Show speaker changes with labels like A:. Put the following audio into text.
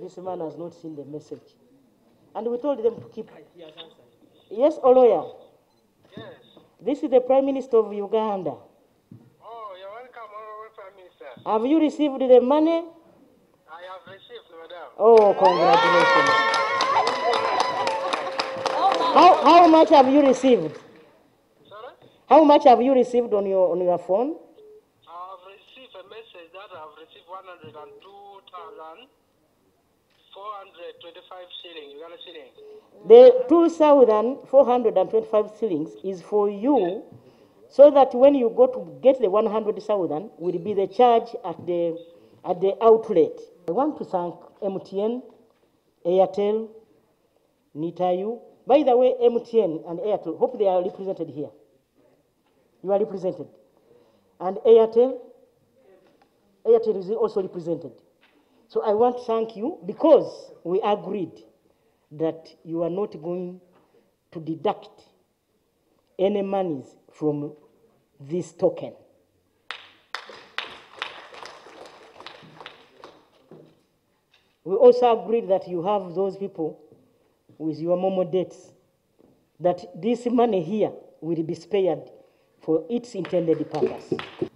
A: This man has not seen the message. And we told them to keep. Yes, Oloya.
B: Yes.
A: This is the Prime Minister of Uganda.
B: Oh, you're welcome, Honorable Prime Minister.
A: Have you received the money?
B: I have received, madam.
A: Oh, congratulations. How much have you received?
B: Sorry?
A: How much have you received on your phone?
B: I have received a message that I have received 102,425 shillings, Uganda shillings.
A: The 2,425 shillings is for you, so that when you go to get the 100,000 will be the charge at the outlet. I want to thank MTN, Airtel, Nitayu. By the way, MTN and Airtel, hope they are represented here. You are represented. And Airtel is also represented. So I want to thank you because we agreed that you are not going to deduct any monies from this token. We also agreed that you have those people with your Momo debts, that this money here will be spared for its intended purpose.